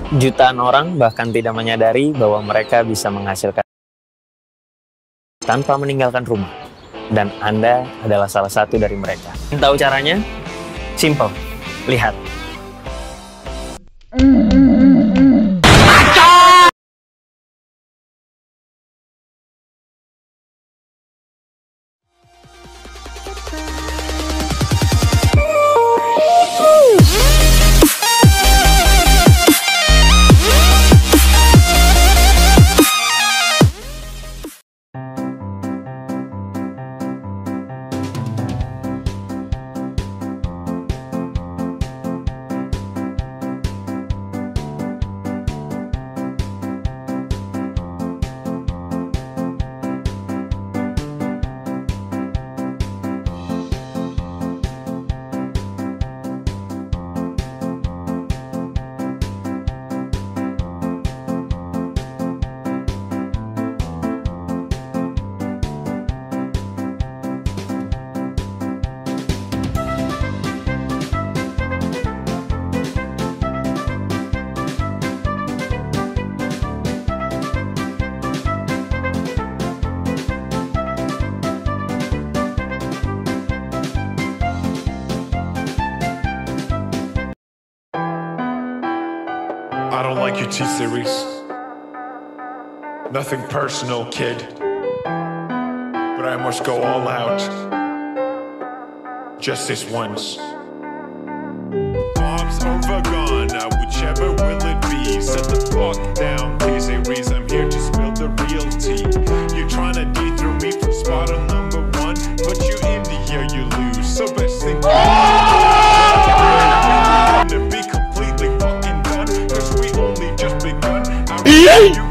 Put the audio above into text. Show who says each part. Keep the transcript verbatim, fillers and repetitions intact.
Speaker 1: Jutaan orang bahkan tidak menyadari bahwa mereka bisa menghasilkan tanpa meninggalkan rumah. Dan Anda adalah salah satu dari mereka. Tahu caranya? Simple. Lihat.
Speaker 2: I don't like your T-Series. Nothing personal, kid. But I must go all out. Just this once. Bob's or Vagana, whichever will it be. Set the fuck down, T-Series. I'm here to spill the real tea. You're trying to dethrone me from spot on number one, but you India, you lose. So best thing to be completely fucking done, cause we only just begun. I